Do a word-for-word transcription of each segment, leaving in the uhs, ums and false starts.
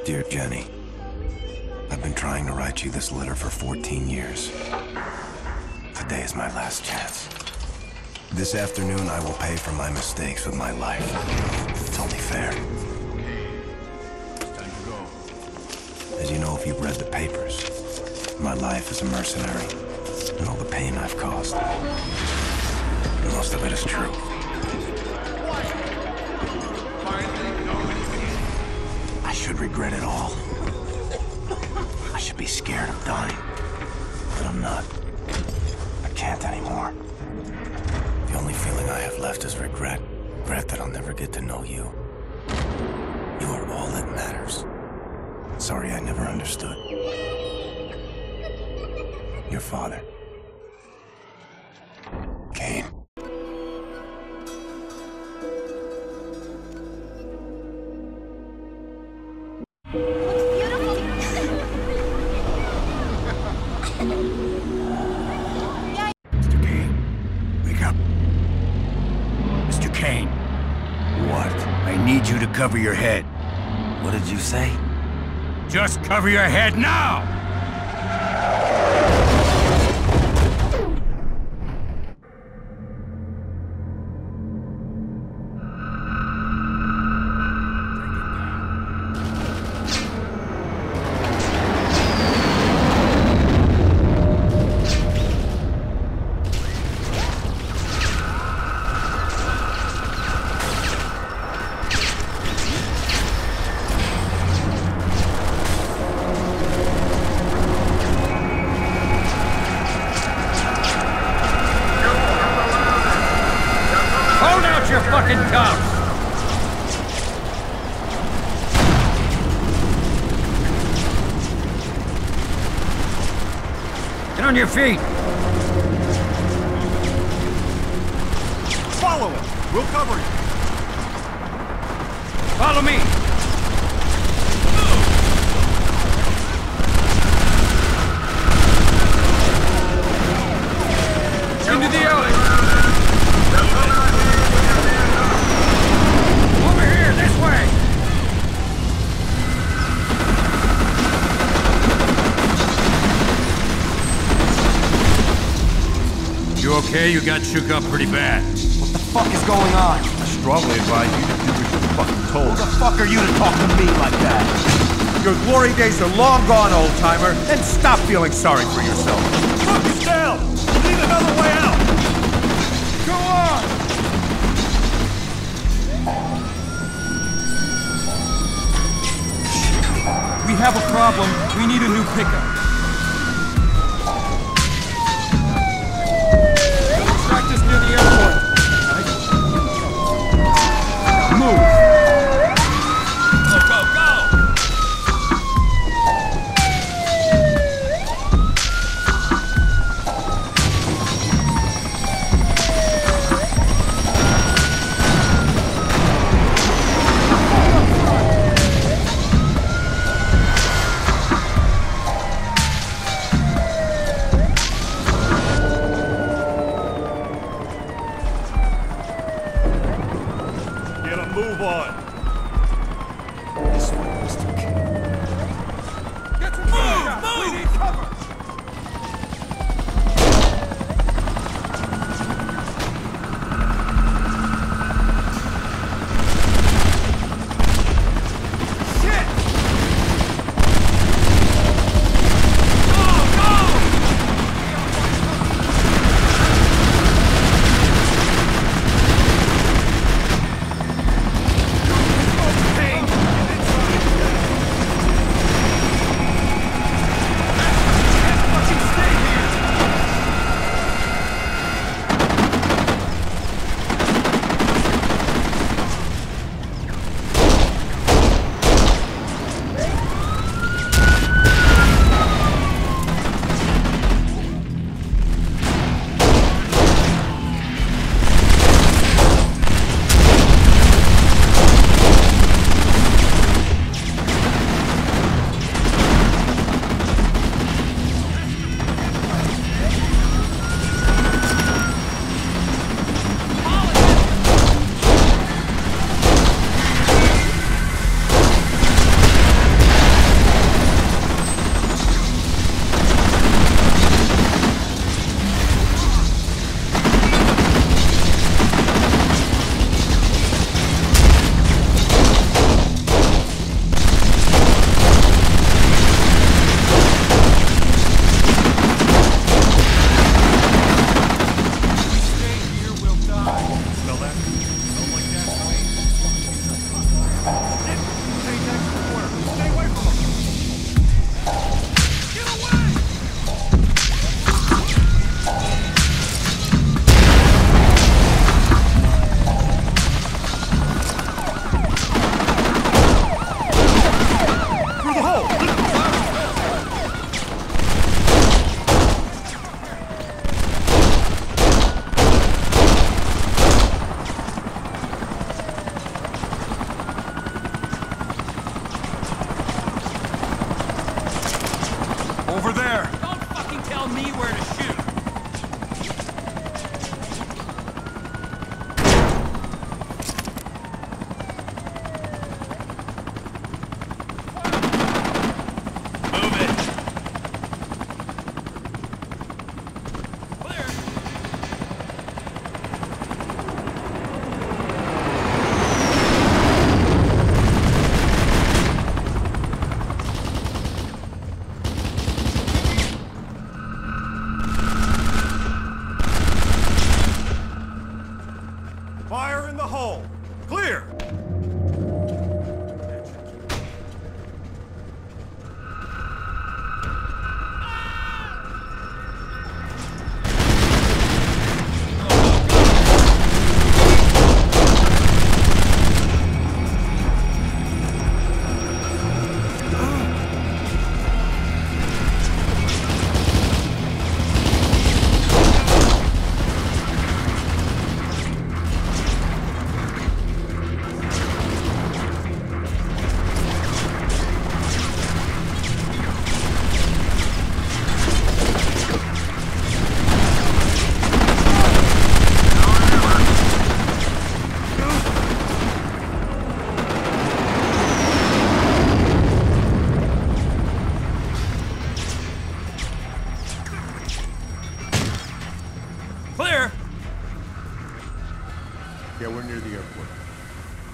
Dear Jenny, I've been trying to write you this letter for fourteen years. Today is my last chance. This afternoon, I will pay for my mistakes with my life. It's only fair. Time to go. As you know, if you've read the papers, my life as a mercenary and all the pain I've caused. Most of it is true. I should regret it all. I should be scared of dying. But I'm not. I can't anymore. The only feeling I have left is regret. Regret that I'll never get to know you. You are all that matters. Sorry I never understood. Your father. Kane. Mister Kane, wake up. Mister Kane. What? I need you to cover your head. What did you say? Just cover your head now! Your fucking tongue! Get on your feet! Follow him! We'll cover you! Follow me! Into the alley! You okay? You got shook up pretty bad. What the fuck is going on? I strongly advise you to do what you're fucking told. Who the fuck are you to talk to me like that? Your glory days are long gone, old-timer, and stop feeling sorry for yourself. Focus down! We need another way out! Go on! We have a problem. We need a new pickup. Practice near the airport. Move! Go, go, go! Move on. This way, Mister King. Get to move! Move! We need cover!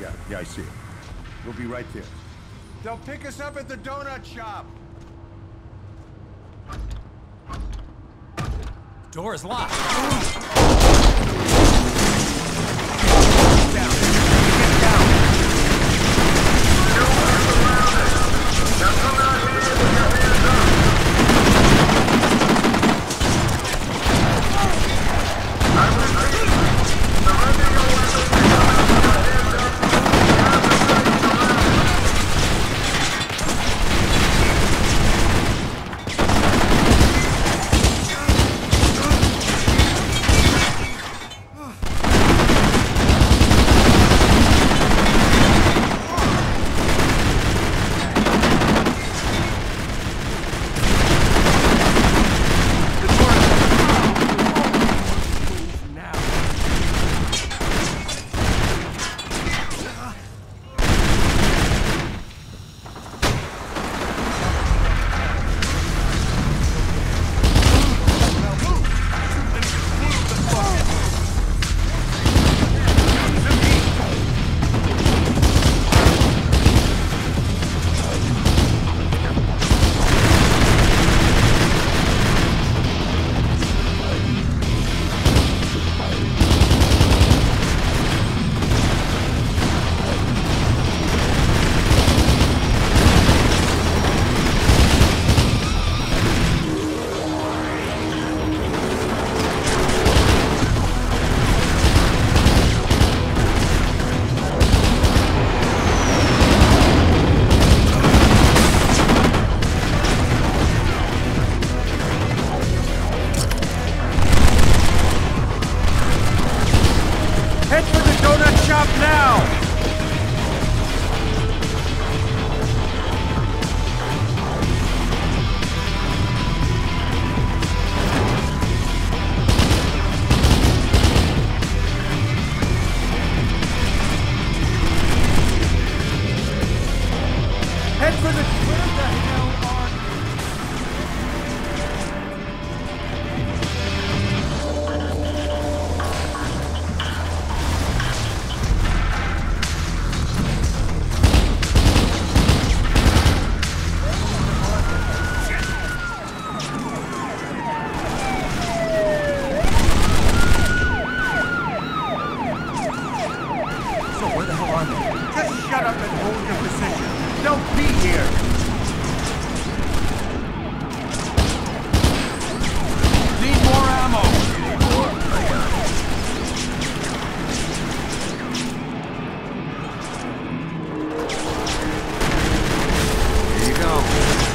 Yeah, yeah, I see it. We'll be right there. They'll pick us up at the donut shop! Door is locked. Down! Get down! Head for the donut shop now! Head for the... Where the hell are So where the hell are they? Just shut up and hold your position. Don't be here! Need more ammo! Here you go.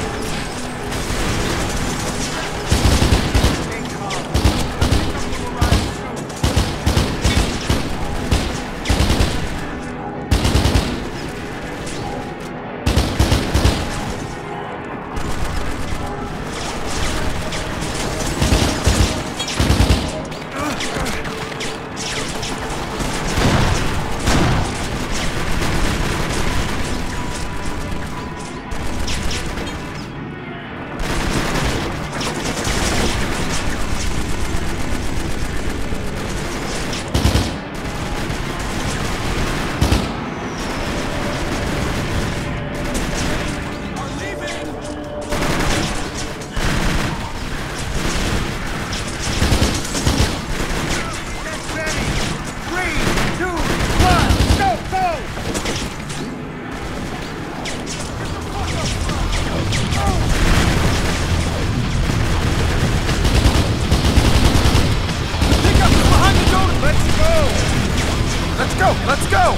Let's go! Let's go!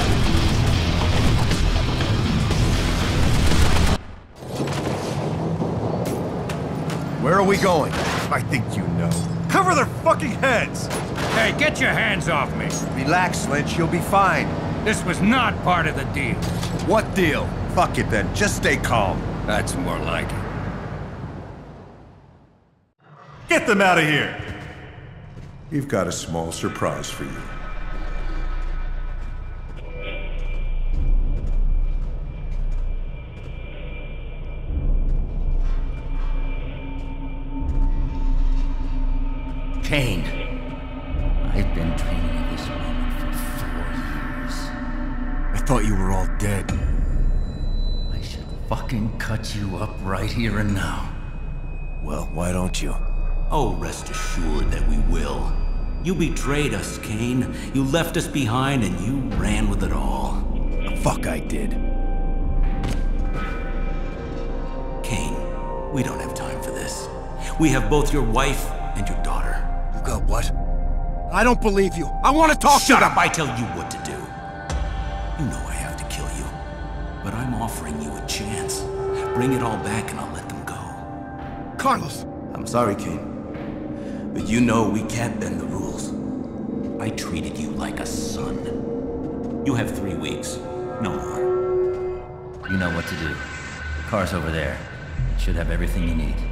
Where are we going? I think you know. Cover their fucking heads! Hey, get your hands off me! Relax, Lynch. You'll be fine. This was not part of the deal. What deal? Fuck it then. Just stay calm. That's more like it. Get them out of here! We've got a small surprise for you. Kane, I've been dreaming of this moment for four years. At thought you were all dead. I should fucking cut you up right here and now. Well, why don't you? Oh, rest assured that we will. You betrayed us, Kane. You left us behind and you ran with it all. The fuck I did. Kane, we don't have time for this. We have both your wife and your daughter. You got what? I don't believe you. I want to talk Shut to up, I tell you what to do. You know I have to kill you. But I'm offering you a chance. Bring it all back and I'll let them go. Carlos! I'm sorry, Kane. But you know we can't bend the rules. I treated you like a son. You have three weeks. No more. You know what to do. The car's over there. It should have everything you need.